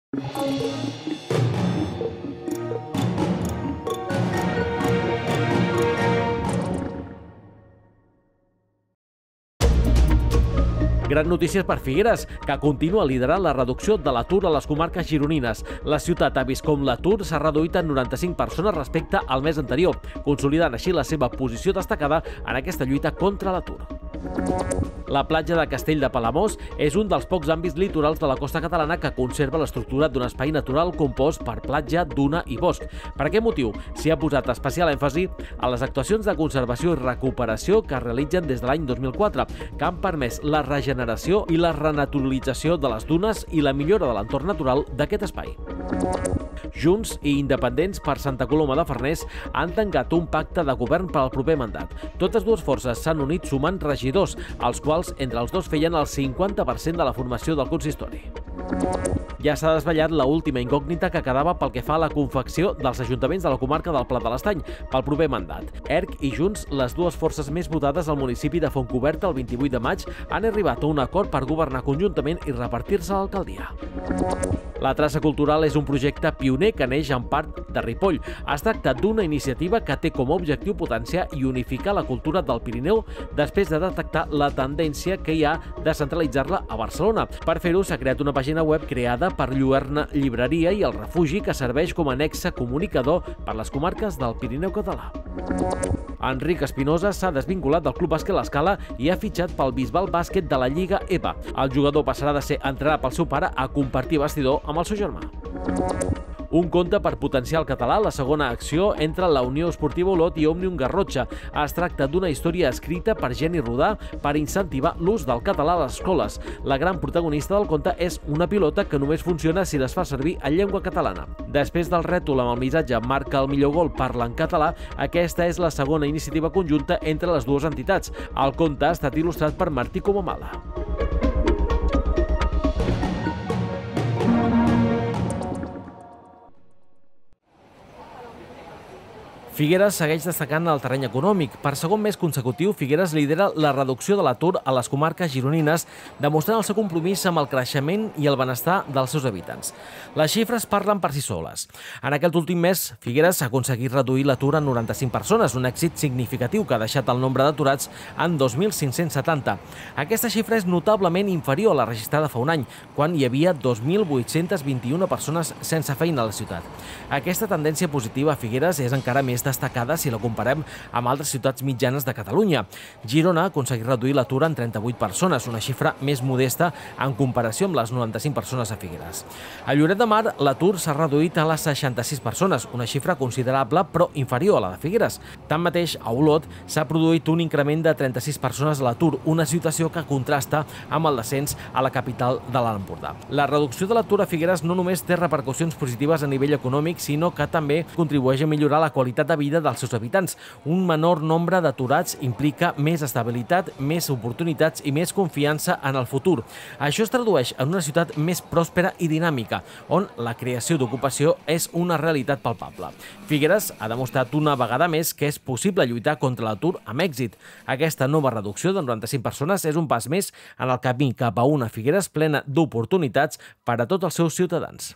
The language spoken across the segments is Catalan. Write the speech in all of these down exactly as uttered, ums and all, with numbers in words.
Gran notícies per Figueres, que continua liderant la reducció de l'atur a les comarques gironines. La ciutat ha vist com l'atur s'ha reduït en noranta-cinc persones respecte al mes anterior, consolidant així la seva posició destacada en aquesta lluita contra l'atur. La platja de Castell de Palamós és un dels pocs àmbits litorals de la costa catalana que conserva l'estructura d'un espai natural compost per platja, duna i bosc. Per aquest motiu s'hi ha posat especial èmfasi a les actuacions de conservació i recuperació que es realitzen des de l'any dos mil quatre, que han permès la regeneració i la renaturalització de les dunes i la millora de l'entorn natural d'aquest espai. Junts i Independents per Santa Coloma de Farners han tancat un pacte de govern per al proper mandat. Totes dues forces s'han unit sumant regidors, els quals entre els dos feien el cinquanta per cent de la formació del consistori. Ja s'ha desvetllat l'última incògnita que quedava pel que fa a la confecció dels ajuntaments de la comarca del Pla de l'Estany pel proper mandat. E R C i Junts, les dues forces més votades al municipi de Fontcoberta el vint-i-vuit de maig, han arribat a un acord per governar conjuntament i repartir-se l'alcaldia. La Traça Cultural és un projecte pioner que neix en part de Ripoll. Es tracta d'una iniciativa que té com a objectiu potenciar i unificar la cultura del Pirineu després de detectar la tendència que hi ha de centralitzar-la a Barcelona. Per fer-ho s'ha creat una pàgina web creada per Lluerna Llibreria i el Refugi, que serveix com a nexe comunicador per les comarques del Pirineu català. Enric Espinosa s'ha desvinculat del Club Bàsquet L'Escala i ha fitxat pel Bisbal Bàsquet de la Lliga E B A. El jugador passarà de ser entrenat pel seu pare a compartir vestidor amb el seu germà. Un conte per potenciar el català, la segona acció entre la Unió Esportiva Olot i Òmnium Garrotxa. Es tracta d'una història escrita per Geni Rodà per incentivar l'ús del català a les escoles. La gran protagonista del conte és una pilota que només funciona si es fa servir en llengua catalana. Després del rètol amb el missatge "Marca el millor gol, parla en català", aquesta és la segona iniciativa conjunta entre les dues entitats. El conte ha estat il·lustrat per Martí Comamala. Figueres segueix destacant el terreny econòmic. Per segon mes consecutiu, Figueres lidera la reducció de l'atur a les comarques gironines, demostrant el seu compromís amb el creixement i el benestar dels seus habitants. Les xifres parlen per si soles. En aquest últim mes, Figueres ha aconseguit reduir l'atur en noranta-cinc persones, un èxit significatiu que ha deixat el nombre d'aturats en dos mil cinc-cents setanta. Aquesta xifra és notablement inferior a la registrada fa un any, quan hi havia dos mil vuit-cents vint-i-una persones sense feina a la ciutat. Aquesta tendència positiva a Figueres és encara més destacada si la comparem amb altres ciutats mitjanes de Catalunya. Girona ha aconseguit reduir l'atur en trenta-vuit persones, una xifra més modesta en comparació amb les noranta-cinc persones a Figueres. A Lloret de Mar, l'atur s'ha reduït a les seixanta-sis persones, una xifra considerable però inferior a la de Figueres. Tanmateix, a Olot s'ha produït un increment de trenta-sis persones a l'atur, una situació que contrasta amb el descens a la capital de l'Alt Empordà. La reducció de l'atur a Figueres no només té repercussions positives a nivell econòmic, sinó que també contribueix a millorar la qualitat de vida dels seus habitants. Un menor nombre d'aturats implica més estabilitat, més oportunitats i més confiança en el futur. Això es tradueix en una ciutat més pròspera i dinàmica, on la creació d'ocupació és una realitat palpable. Figueres ha demostrat una vegada més que és possible lluitar contra l'atur amb èxit. Aquesta nova reducció de noranta-cinc persones és un pas més en el camí cap a una Figueres plena d'oportunitats per a tots els seus ciutadans.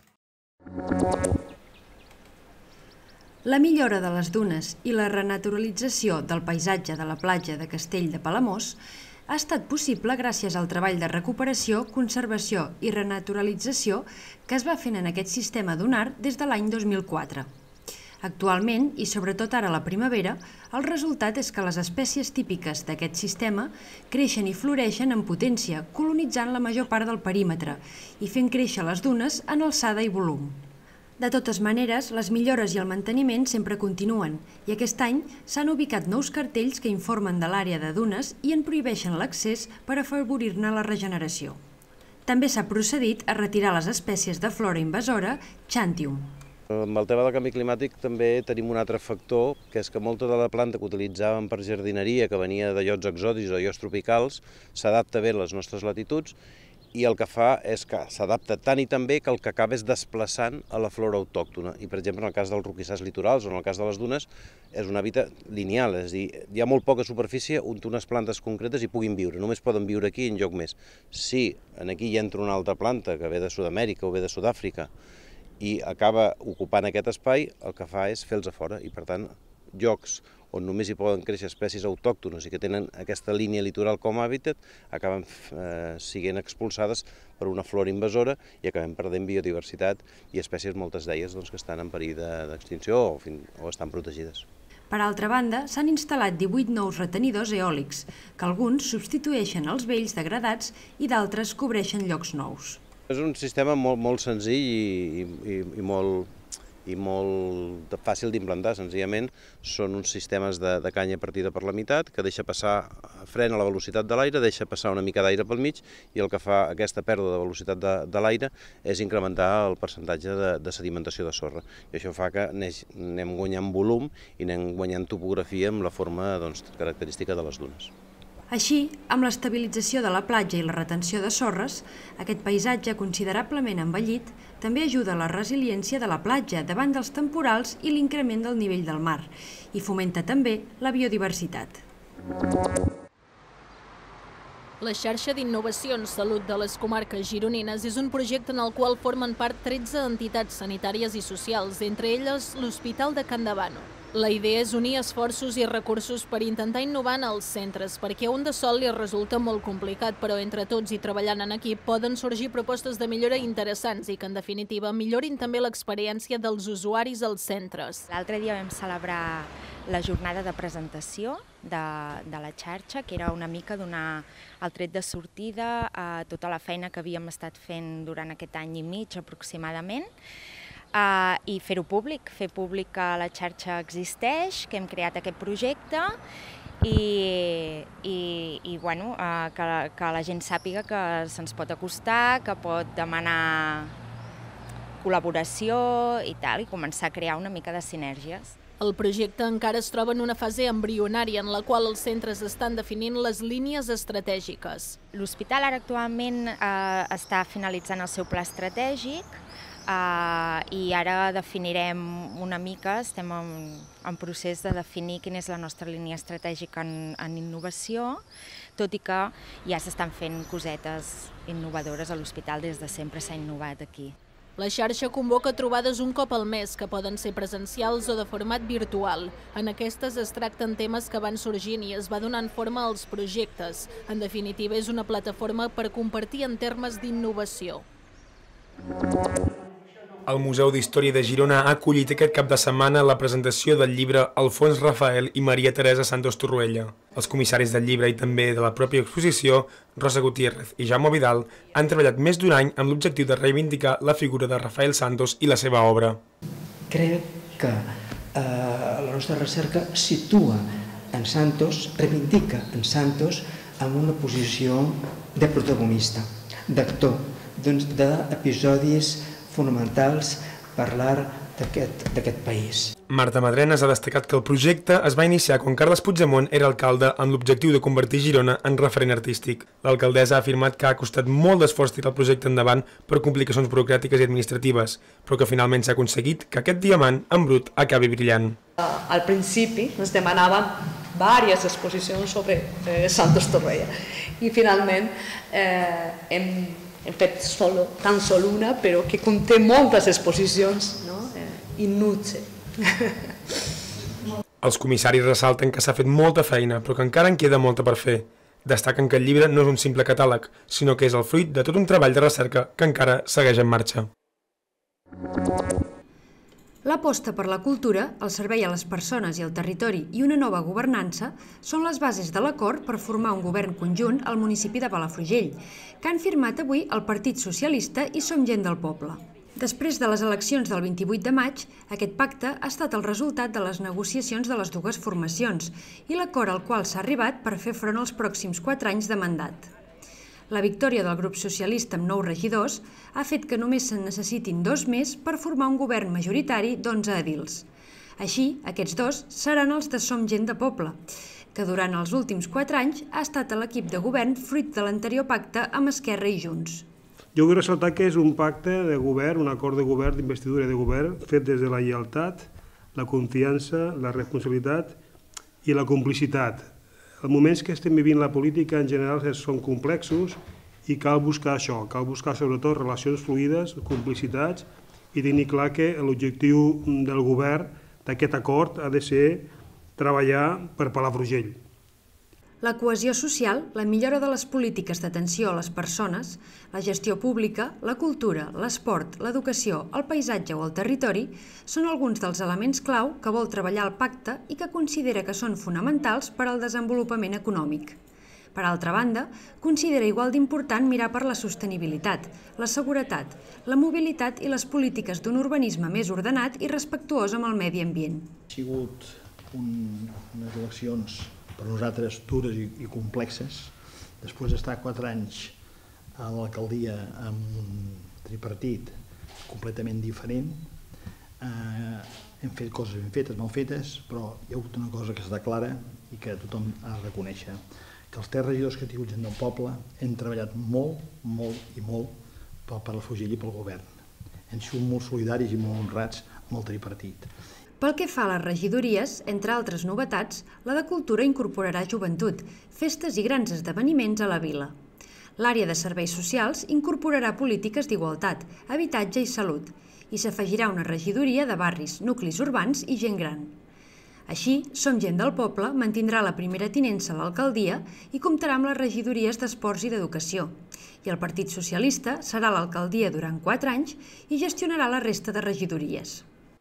La millora de les dunes i la renaturalització del paisatge de la platja de Castell de Palamós ha estat possible gràcies al treball de recuperació, conservació i renaturalització que es va fent en aquest sistema dunar des de l'any dos mil quatre. Actualment, i sobretot ara a la primavera, el resultat és que les espècies típiques d'aquest sistema creixen i floreixen en potència, colonitzant la major part del perímetre i fent créixer les dunes en alçada i volum. De totes maneres, les millores i el manteniment sempre continuen i aquest any s'han ubicat nous cartells que informen de l'àrea de dunes i en prohibeixen l'accés per afavorir-ne la regeneració. També s'ha procedit a retirar les espècies de flora invasora Xantium. Amb el tema del canvi climàtic també tenim un altre factor, que és que molta de la planta que utilitzàvem per jardineria, que venia de llocs exòtics o llocs tropicals, s'adapta bé a les nostres latituds i el que fa és que s'adapta tant i tan bé que el que acaba és desplaçant a la flora autòctona. I, per exemple, en el cas dels roquissars litorals o en el cas de les dunes, és un hàbitat lineal, és a dir, hi ha molt poca superfície on unes plantes concretes hi puguin viure, només poden viure aquí i enlloc més. Si aquí hi entra una altra planta que ve de Sud-amèrica o ve de Sud-àfrica i acaba ocupant aquest espai, el que fa és fer-los a fora i, per tant, llocs on només hi poden créixer espècies autòctones i que tenen aquesta línia litoral com a hàbitat, acaben eh, sent expulsades per una flora invasora i acabem perdent biodiversitat i espècies, moltes d'elles, doncs, que estan en perill d'extinció o, o estan protegides. Per altra banda, s'han instal·lat divuit nous retenidors eòlics, que alguns substitueixen els vells degradats i d'altres cobreixen llocs nous. És un sistema molt, molt senzill i, i, i molt... i molt fàcil d'implantar, senzillament són uns sistemes de, de canya partida per la meitat que deixa passar, frena la velocitat de l'aire, deixa passar una mica d'aire pel mig i el que fa aquesta pèrdua de velocitat de, de l'aire és incrementar el percentatge de, de sedimentació de sorra. I això fa que anem guanyant volum i anem guanyant topografia amb la forma, doncs, característica de les dunes. Així, amb l'estabilització de la platja i la retenció de sorres, aquest paisatge considerablement envellit també ajuda a la resiliència de la platja davant dels temporals i l'increment del nivell del mar i fomenta també la biodiversitat. La xarxa d'innovacions Salut de les comarques gironines és un projecte en el qual formen part tretze entitats sanitàries i socials, entre elles l'Hospital de Can Davano. La idea és unir esforços i recursos per intentar innovar en els centres, perquè a un de sol li resulta molt complicat, però entre tots i treballant en equip poden sorgir propostes de millora interessants i que, en definitiva, millorin també l'experiència dels usuaris als centres. L'altre dia vam celebrar la jornada de presentació de, de la xarxa, que era una mica donar el tret de sortida a tota la feina que havíem estat fent durant aquest any i mig aproximadament, Uh, i fer-ho públic, fer públic que la xarxa existeix, que hem creat aquest projecte i, i, i bueno, uh, que, que la gent sàpiga que se'ns pot acostar, que pot demanar col·laboració i tal, i començar a crear una mica de sinergies. El projecte encara es troba en una fase embrionària en la qual els centres estan definint les línies estratègiques. L'hospital ara actualment uh, està finalitzant el seu pla estratègic, Uh, i ara definirem una mica, estem en, en procés de definir quina és la nostra línia estratègica en, en innovació, tot i que ja s'estan fent cosetes innovadores a l'hospital, des de sempre s'ha innovat aquí. La xarxa convoca trobades un cop al mes, que poden ser presencials o de format virtual. En aquestes es tracten temes que van sorgint i es va donant forma als projectes. En definitiva, és una plataforma per compartir en termes d'innovació. El Museu d'Història de Girona ha acollit aquest cap de setmana la presentació del llibre Alfons Rafael i Maria Teresa Santos Torroella. Els comissaris del llibre i també de la pròpia exposició, Rosa Gutiérrez i Jaume Vidal, han treballat més d'un any amb l'objectiu de reivindicar la figura de Rafael Santos i la seva obra. Crec que eh, la nostra recerca situa en Santos, reivindica en Santos en una posició de protagonista, d'actor, d'episodis fonamentals parlar d'aquest país. Marta Madrenas ha destacat que el projecte es va iniciar quan Carles Puigdemont era alcalde amb l'objectiu de convertir Girona en referent artístic. L'alcaldessa ha afirmat que ha costat molt d'esforç tirar el projecte endavant per complicacions burocràtiques i administratives, però que finalment s'ha aconseguit que aquest diamant en brut acabi brillant. Al principi ens demanaven diverses exposicions sobre eh, Santos Torroella i finalment eh, hem hem fet solo, tan sol una, però que conté moltes exposicions, no? eh, inutse. Els comissaris ressalten que s'ha fet molta feina, però que encara en queda molta per fer. Destaquen que el llibre no és un simple catàleg, sinó que és el fruit de tot un treball de recerca que encara segueix en marxa. L'aposta per la cultura, el servei a les persones i al territori i una nova governança són les bases de l'acord per formar un govern conjunt al municipi de Palafrugell, que han firmat avui el Partit Socialista i Som Gent del Poble. Després de les eleccions del vint-i-vuit de maig, aquest pacte ha estat el resultat de les negociacions de les dues formacions i l'acord al qual s'ha arribat per fer front als pròxims quatre anys de mandat. La victòria del grup socialista amb nou regidors ha fet que només se'n necessitin dos més per formar un govern majoritari d'onze edils. Així, aquests dos seran els de Som Gent de Poble. que durant els últims quatre anys ha estat a l'equip de govern fruit de l'anterior pacte amb Esquerra i Junts. Jo vull ressaltar que és un pacte de govern, un acord de govern, d'investidura de govern, fet des de la lleialtat, la confiança, la responsabilitat i la complicitat. Els moments que estem vivint la política en general són complexos i cal buscar això, cal buscar sobretot relacions fluides, complicitats i tenir clar que l'objectiu del govern d'aquest acord ha de ser treballar per Palafrugell. La cohesió social, la millora de les polítiques d'atenció a les persones, la gestió pública, la cultura, l'esport, l'educació, el paisatge o el territori són alguns dels elements clau que vol treballar el pacte i que considera que són fonamentals per al desenvolupament econòmic. Per altra banda, considera igual d'important mirar per la sostenibilitat, la seguretat, la mobilitat i les polítiques d'un urbanisme més ordenat i respectuós amb el medi ambient. Ha sigut un, unes eleccions per nosaltres dures i, i complexes. Després d'estar quatre anys a l'alcaldia amb un tripartit completament diferent, eh, hem fet coses ben fetes, mal fetes, però hi ha hagut una cosa que està clara i que tothom ha de reconèixer, que els tres regidors que he tingut gent del poble hem treballat molt, molt i molt per Palafrugell i pel govern. Hem sigut molt solidaris i molt honrats amb el tripartit. Pel que fa a les regidories, entre altres novetats, la de Cultura incorporarà joventut, festes i grans esdeveniments a la vila. L'àrea de serveis socials incorporarà polítiques d'igualtat, habitatge i salut, i s'afegirà una regidoria de barris, nuclis urbans i gent gran. Així, Som Gent del Poble mantindrà la primera tinença a l'alcaldia i comptarà amb les regidories d'Esports i d'Educació. I el Partit Socialista serà a l'alcaldia durant quatre anys i gestionarà la resta de regidories.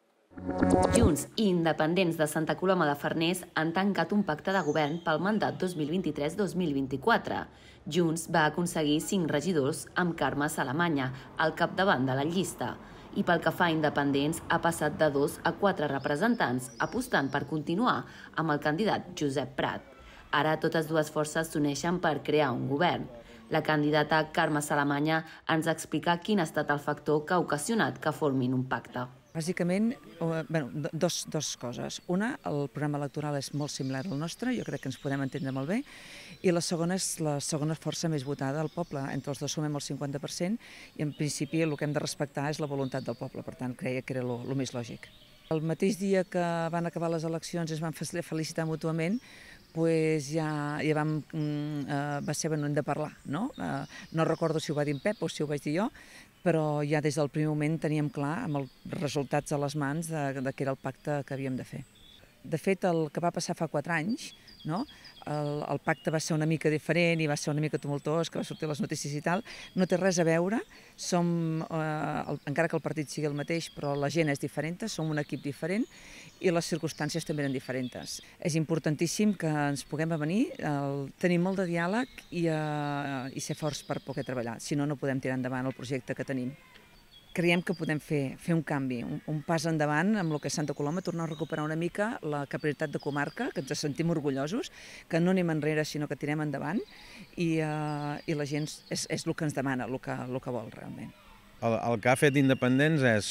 Junts i independents de Santa Coloma de Farners han tancat un pacte de govern pel mandat dos mil vint-i-tres dos mil vint-i-quatre. Junts va aconseguir cinc regidors amb Carme Salamanya al capdavant de la llista i pel que fa a independents ha passat de dos a quatre representants, apostant per continuar amb el candidat Josep Prat. Ara totes dues forces s'uneixen per crear un govern. La candidata Carme Salamanya ens explica quin ha estat el factor que ha ocasionat que formin un pacte. Bàsicament, bueno, dos, dos coses. Una, el programa electoral és molt similar al nostre, jo crec que ens podem entendre molt bé, i la segona és la segona força més votada del poble. Entre els dos sumem el cinquanta per cent i en principi el que hem de respectar és la voluntat del poble, per tant creia que era el més lògic. El mateix dia que van acabar les eleccions i es van felicitar mútuament, pues ja, ja vam, eh, va ser ben de parlar, no? Eh, no recordo si ho va dir en Pep o si ho vaig dir jo, però ja des del primer moment teníem clar, amb els resultats a les mans, de, de que era el pacte que havíem de fer. De fet, el que va passar fa quatre anys, no? el, el pacte va ser una mica diferent i va ser una mica tumultuós, que va sortir a les notícies i tal, no té res a veure, som, eh, el, encara que el partit sigui el mateix, però la gent és diferent, som un equip diferent i les circumstàncies també eren diferents. És importantíssim que ens puguem avenir, el, tenir molt de diàleg i, eh, i ser forts per poder treballar, si no, no podem tirar endavant el projecte que tenim. Creiem que podem fer, fer un canvi, un, un pas endavant amb el que és Santa Coloma, tornar a recuperar una mica la capacitat de comarca, que ens sentim orgullosos, que no anem enrere sinó que tirem endavant i, uh, i la gent és, és el que ens demana, el que, el que vol realment. El, el que ha fet Independents és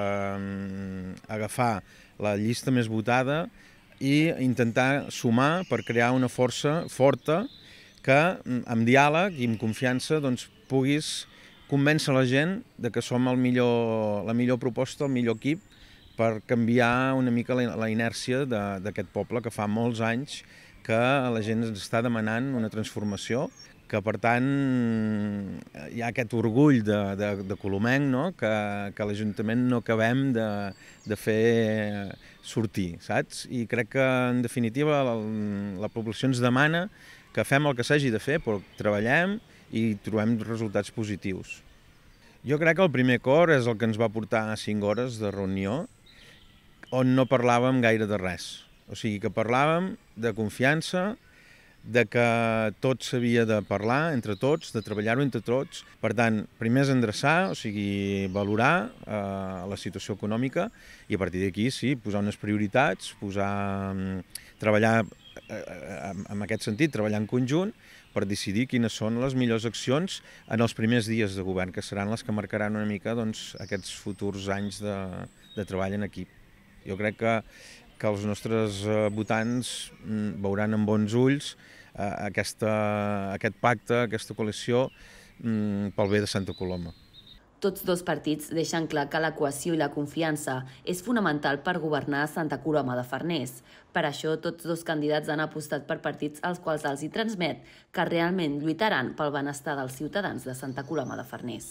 eh, agafar la llista més votada i intentar sumar per crear una força forta que amb diàleg i amb confiança doncs, puguis convèncer la gent de que som el millor, la millor proposta, el millor equip per canviar una mica la, la inèrcia d'aquest poble que fa molts anys que la gent ens està demanant una transformació, que per tant hi ha aquest orgull de, de, de colomenc, no? que, que l'Ajuntament no acabem de, de fer sortir, saps? I crec que en definitiva la, la població ens demana que fem el que s'hagi de fer, però treballem i trobem resultats positius. Jo crec que el primer cor és el que ens va portar a cinc hores de reunió on no parlàvem gaire de res. O sigui, que parlàvem de confiança, de que tot s'havia de parlar entre tots, de treballar-ho entre tots. Per tant, primer és endreçar, o sigui, valorar eh, la situació econòmica i a partir d'aquí, sí, posar unes prioritats, posar, treballar eh, en aquest sentit, treballar en conjunt, per decidir quines són les millors accions en els primers dies de govern, que seran les que marcaran una mica doncs, aquests futurs anys de, de treball en equip. Jo crec que que els nostres votants veuran amb bons ulls aquesta, aquest pacte, aquesta coalició pel bé de Santa Coloma. Tots dos partits deixen clar que la cohesió i la confiança és fonamental per governar Santa Coloma de Farners. Per això, tots dos candidats han apostat per partits als quals els hi transmet que realment lluitaran pel benestar dels ciutadans de Santa Coloma de Farners.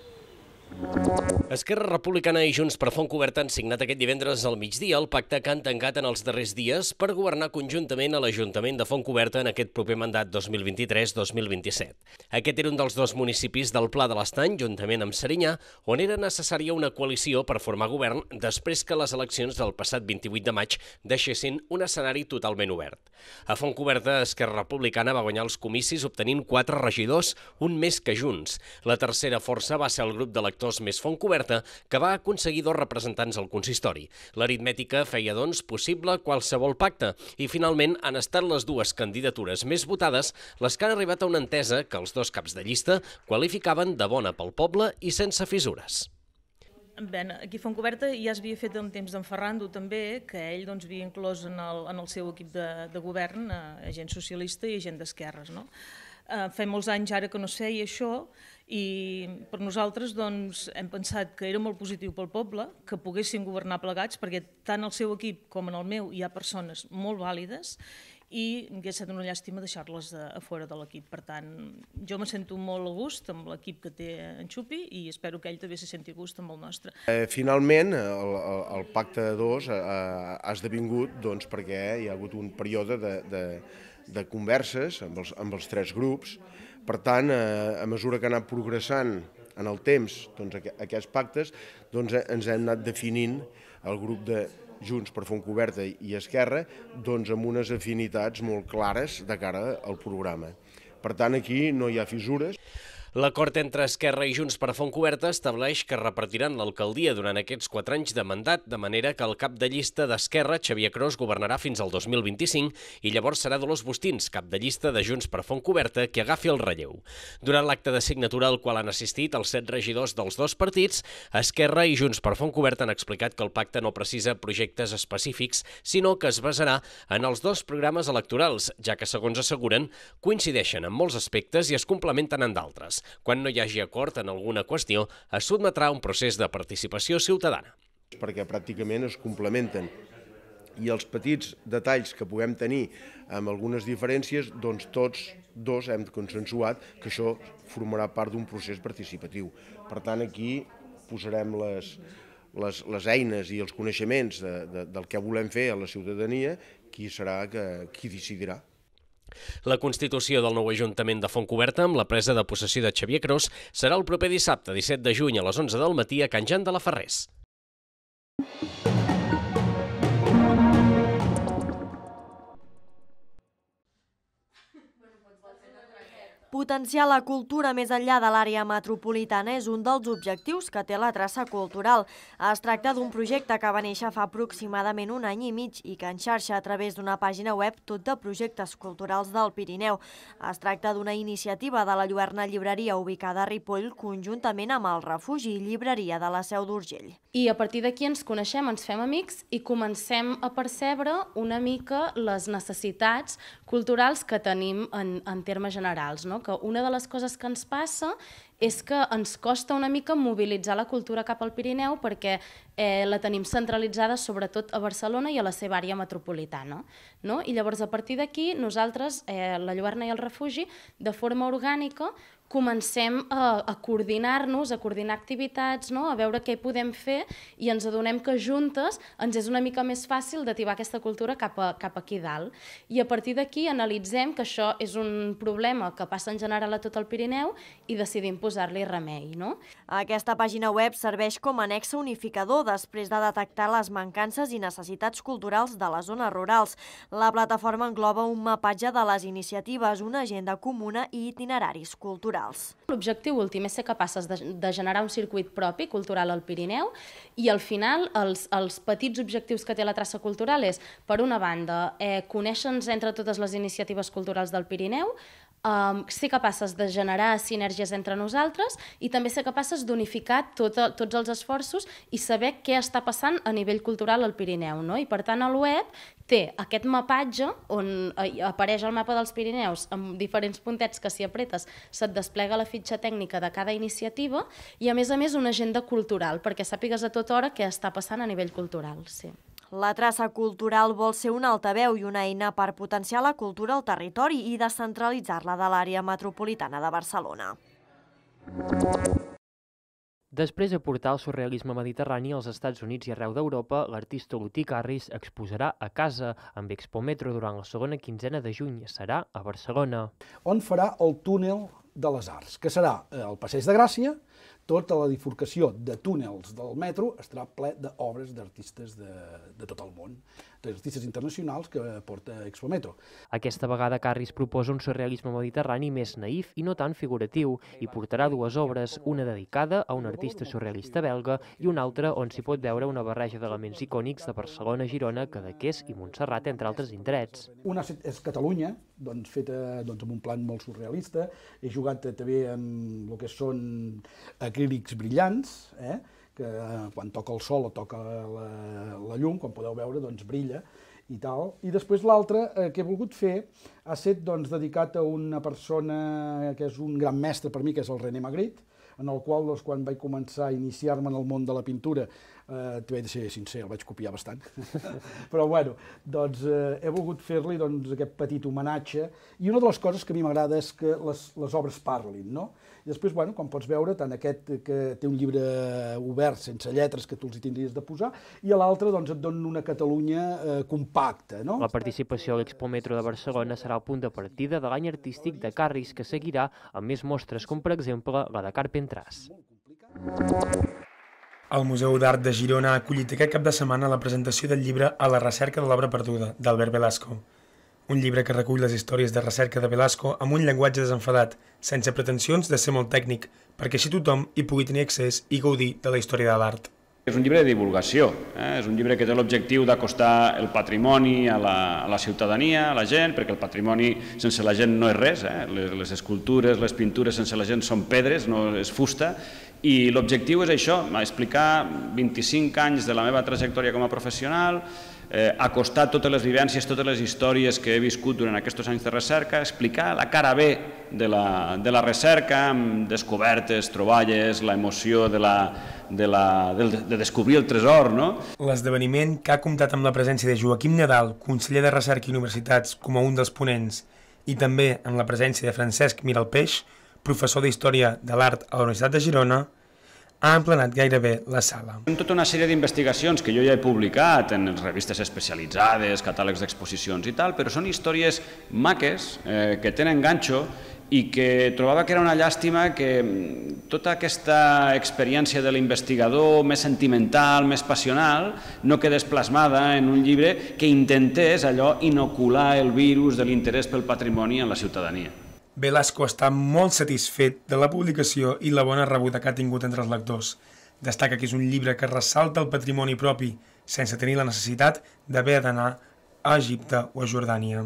Esquerra Republicana i Junts per Fontcoberta han signat aquest divendres al migdia el pacte que han tancat en els darrers dies per governar conjuntament a l'Ajuntament de Fontcoberta en aquest proper mandat dos mil vint-i-tres dos mil vint-i-set. Aquest era un dels dos municipis del Pla de l'Estany, juntament amb Serinyà, on era necessària una coalició per formar govern després que les eleccions del passat vint-i-vuit de maig deixessin un escenari totalment obert. A Fontcoberta, Esquerra Republicana va guanyar els comicis obtenint quatre regidors, un més que Junts. La tercera força va ser el grup d'electors més Fontcoberta, que va aconseguir dos representants al consistori. L'aritmètica feia, doncs, possible qualsevol pacte i, finalment, han estat les dues candidatures més votades les que han arribat a una entesa que els dos caps de llista qualificaven de bona pel poble i sense fissures. Bé, aquí a Fontcoberta ja es havia fet en temps d'en Ferrando també, que ell doncs, havia inclòs en el, en el seu equip de, de govern eh, gent socialista i gent d'esquerres, no? Eh, fa molts anys ara que no es feia això i per nosaltres doncs, hem pensat que era molt positiu pel poble, que poguessin governar plegats, perquè tant el seu equip com en el meu hi ha persones molt vàlides i hauria estat una llàstima deixar-les a fora de l'equip. Per tant, jo me sento molt a gust amb l'equip que té en Xupi i espero que ell també se senti a gust amb el nostre. Eh, finalment, el, el pacte de dos ha, ha esdevingut doncs, perquè hi ha hagut un període de, de, de converses amb els, amb els tres grups. Per tant, a mesura que ha anat progressant en el temps doncs, aquests pactes, doncs, ens hem anat definint el grup de Junts per Fontcoberta i Esquerra doncs, amb unes afinitats molt clares de cara al programa. Per tant, aquí no hi ha fissures. L'acord entre Esquerra i Junts per Fontcoberta estableix que repartiran l'alcaldia durant aquests quatre anys de mandat, de manera que el cap de llista d'Esquerra, Xavier Cros, governarà fins al dos mil vint-i-cinc i llavors serà Dolors Bustins, cap de llista de Junts per Fontcoberta, qui agafi el relleu. Durant l'acte de signatura al qual han assistit els set regidors dels dos partits, Esquerra i Junts per Fontcoberta han explicat que el pacte no precisa projectes específics, sinó que es basarà en els dos programes electorals, ja que, segons asseguren, coincideixen en molts aspectes i es complementen en d'altres. Quan no hi hagi acord en alguna qüestió, es sotmetrà a un procés de participació ciutadana. Perquè pràcticament es complementen i els petits detalls que puguem tenir amb algunes diferències, doncs tots dos hem consensuat que això formarà part d'un procés participatiu. Per tant, aquí posarem les, les, les eines i els coneixements de, de, del que volem fer a la ciutadania, qui serà que, qui decidirà. La constitució del nou Ajuntament de Fontcoberta, amb la presa de possessió de Xavier Cros, serà el proper dissabte, disset de juny, a les onze del matí, a Can Jan de la Ferrers. Potenciar la cultura més enllà de l'àrea metropolitana és un dels objectius que té la traça cultural. Es tracta d'un projecte que va néixer fa aproximadament un any i mig i que en xarxa a través d'una pàgina web tot de projectes culturals del Pirineu. Es tracta d'una iniciativa de la Lluerna Llibreria ubicada a Ripoll conjuntament amb el Refugi i Llibreria de la Seu d'Urgell. I a partir d'aquí ens coneixem, ens fem amics i comencem a percebre una mica les necessitats culturals que tenim en, en termes generals, no? Que una de les coses que ens passa és que ens costa una mica mobilitzar la cultura cap al Pirineu perquè eh, la tenim centralitzada sobretot a Barcelona i a la seva àrea metropolitana. No? I llavors a partir d'aquí nosaltres, eh, la Lluerna i el Refugi, de forma orgànica comencem a, a coordinar-nos, a coordinar activitats, no? A veure què podem fer i ens adonem que juntes ens és una mica més fàcil d'ativar aquesta cultura cap, a, cap aquí dalt. I a partir d'aquí analitzem que això és un problema que passa en general a tot el Pirineu i decidim posar-li remei. No? Aquesta pàgina web serveix com a nexe unificador després de detectar les mancances i necessitats culturals de les zones rurals. La plataforma engloba un mapatge de les iniciatives, una agenda comuna i itineraris culturals. L'objectiu últim és ser capaces de, de generar un circuit propi cultural al Pirineu i al final els, els petits objectius que té la traça cultural és, per una banda, eh, conèixer-nos entre totes les iniciatives culturals del Pirineu, um, ser capaces de generar sinergies entre nosaltres i també ser capaces d'unificar tot, tots els esforços i saber què està passant a nivell cultural al Pirineu. No? I per tant el web té aquest mapatge on apareix el mapa dels Pirineus amb diferents puntets que si apretes se't desplega la fitxa tècnica de cada iniciativa i a més a més una agenda cultural perquè sàpigues a tota hora què està passant a nivell cultural. Sí. La traça cultural vol ser un altaveu i una eina per potenciar la cultura al territori i descentralitzar-la de l'àrea metropolitana de Barcelona. Després de portar el surrealisme mediterrani als Estats Units i arreu d'Europa, l'artista Lotí Carris exposarà a casa amb Expometro durant la segona quinzena de juny. Serà a Barcelona. On farà el túnel de les Arts, que serà el Passeig de Gràcia. Tota la bifurcació de túnels del metro estarà ple d'obres d'artistes de, de tot el món, d'artistes internacionals que porta Expometro. Aquesta vegada Carris proposa un surrealisme mediterrani més naïf i no tan figuratiu i portarà dues obres, una dedicada a un artista surrealista belga i una altra on s'hi pot veure una barreja d'elements icònics de Barcelona, Girona, Cadaqués i Montserrat, entre altres indrets. Una és Catalunya, doncs, feta doncs, amb un plan molt surrealista. He jugat també amb el que són acrílics brillants, eh? que quan toca el sol o toca la, la llum, com podeu veure, doncs brilla i tal. I després l'altre eh, que he volgut fer ha estat doncs, dedicat a una persona que és un gran mestre per mi, que és el René Magritte, en el qual, doncs, quan vaig començar a iniciar-me en el món de la pintura, eh, t'ho he de ser sincer, el vaig copiar bastant, però bueno, doncs eh, he volgut fer-li doncs, aquest petit homenatge, i una de les coses que a mi m'agrada és que les, les obres parlin, no? I després, bueno, com pots veure, tant aquest que té un llibre obert, sense lletres, que tu els hi tindries de posar, i a l'altre doncs, et donen una Catalunya eh, compacta, no? La participació a l'Expometro de Barcelona serà el punt de partida de l'any artístic de Carris, que seguirà amb més mostres, com per exemple la de Carpentràs. El Museu d'Art de Girona ha acollit aquest cap de setmana la presentació del llibre A la recerca de l'obra perduda, d'Albert Velasco. Un llibre que recull les històries de recerca de Velasco amb un llenguatge desenfadat, sense pretensions de ser molt tècnic, perquè així tothom hi pugui tenir accés i gaudir de la història de l'art. És un llibre de divulgació, eh? És un llibre que té l'objectiu d'acostar el patrimoni a la, a la ciutadania, a la gent, perquè el patrimoni sense la gent no és res, eh? les, les escultures, les pintures sense la gent són pedres, no és fusta, i l'objectiu és això, explicar vint-i-cinc anys de la meva trajectòria com a professional, eh, acostar totes les vivències, totes les històries que he viscut durant aquests anys de recerca, explicar la cara B de la, de la recerca, amb descobertes, troballes, l'emoció de, la, de, la, de, de descobrir el tresor, no? L'esdeveniment, que ha comptat amb la presència de Joaquim Nadal, conseller de Recerca i Universitats, com a un dels ponents, i també amb la presència de Francesc Miralpeix, professor d'Història de l'Art a la Universitat de Girona, ha emplenat gairebé la sala. Tota una sèrie d'investigacions que jo ja he publicat en revistes especialitzades, catàlegs d'exposicions i tal, però són històries maques, eh, que tenen ganxo i que trobava que era una llàstima que tota aquesta experiència de l'investigador més sentimental, més passional, no quedés plasmada en un llibre que intentés allò inocular el virus de l'interès pel patrimoni en la ciutadania. Velasco està molt satisfet de la publicació i la bona rebuda que ha tingut entre els lectors. Destaca que és un llibre que ressalta el patrimoni propi, sense tenir la necessitat d'haver d'anar a Egipte o a Jordània.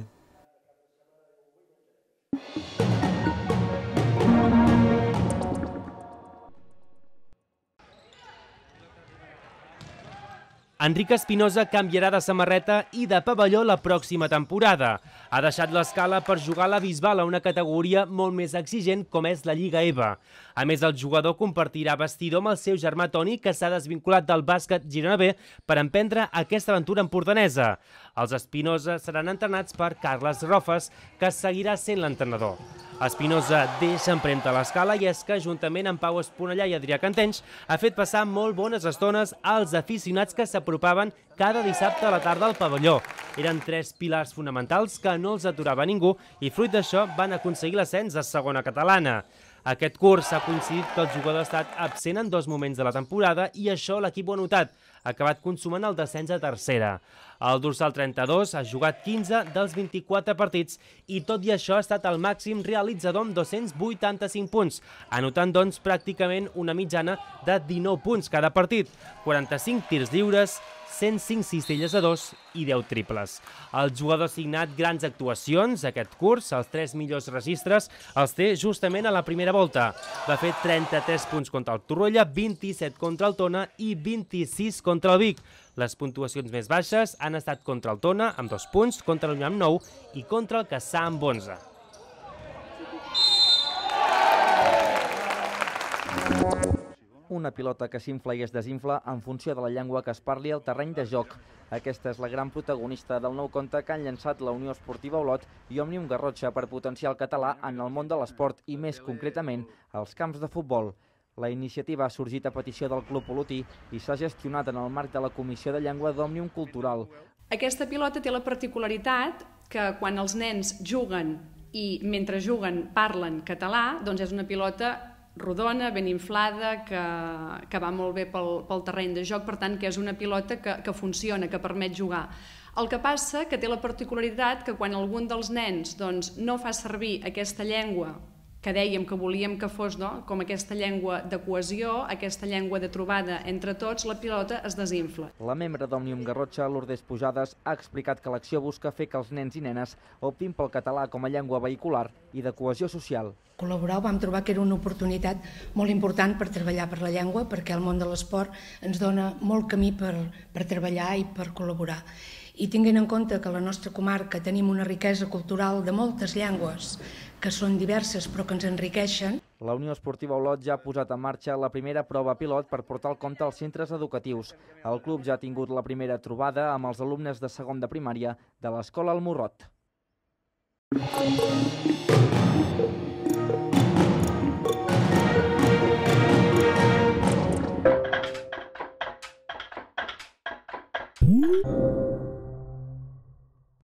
Enric Espinosa canviarà de samarreta i de pavelló la pròxima temporada. Ha deixat l'escala per jugar a la Bisbal a una categoria molt més exigent com és la Lliga E V A. A més, el jugador compartirà vestidor amb el seu germà Toni, que s'ha desvinculat del bàsquet Girona B per emprendre aquesta aventura empordanesa. Els Espinosa seran entrenats per Carles Rofes, que seguirà sent l'entrenador. Espinosa deixa empremta a l'escala i és que, juntament amb Pau Esponellà i Adrià Cantenys, ha fet passar molt bones estones als aficionats que s'apropaven cada dissabte a la tarda al pavelló. Eren tres pilars fonamentals que no els aturava ningú i, fruit d'això, van aconseguir l'ascens a segona catalana. Aquest curs ha coincidit que el jugador ha estat absent en dos moments de la temporada i això l'equip ho ha notat, ha acabat consumant el descens a tercera. El dorsal trenta-dos ha jugat quinze dels vint-i-quatre partits i tot i això ha estat el màxim realitzador amb dos-cents vuitanta-cinc punts, anotant doncs pràcticament una mitjana de dinou punts cada partit, quaranta-cinc tirs lliures cent cinc cistelles a dos i deu triples. El jugador ha signat grans actuacions aquest curs, els tres millors registres els té justament a la primera volta. Va fer trenta-tres punts contra el Torroella, vint-i-set contra el Tona i vint-i-sis contra el Vic. Les puntuacions més baixes han estat contra el Tona amb dos punts, contra l'Unió amb nou i contra el Cassà amb onze. Una pilota que s'infla i es desinfla en funció de la llengua que es parli al terreny de joc. Aquesta és la gran protagonista del nou conte que han llançat la Unió Esportiva Olot i Òmnium Garrotxa per potenciar el català en el món de l'esport i, més concretament, als camps de futbol. La iniciativa ha sorgit a petició del Club Olotí i s'ha gestionat en el marc de la Comissió de Llengua d'Òmnium Cultural. Aquesta pilota té la particularitat que quan els nens juguen i mentre juguen parlen català, doncs és una pilota rodona, ben inflada, que, que va molt bé pel, pel terreny de joc, per tant que és una pilota que, que funciona, que permet jugar. El que passa que té la particularitat que quan algun dels nens doncs, no fa servir aquesta llengua que dèiem que volíem que fos, no? Com aquesta llengua de cohesió, aquesta llengua de trobada entre tots, la pilota es desinfla. La membre d'Òmnium Garrotxa, Lourdes Pujades, ha explicat que l'acció busca fer que els nens i nenes optin pel català com a llengua vehicular i de cohesió social. Col·laborar vam trobar que era una oportunitat molt important per treballar per la llengua, perquè el món de l'esport ens dona molt camí per, per treballar i per col·laborar. I tinguin en compte que a la nostra comarca tenim una riquesa cultural de moltes llengües, que són diverses però que ens enriqueixen. La Unió Esportiva Olot ja ha posat en marxa la primera prova pilot per portar el conte als centres educatius. El club ja ha tingut la primera trobada amb els alumnes de segon de primària de l'escola El Morrot. Mm.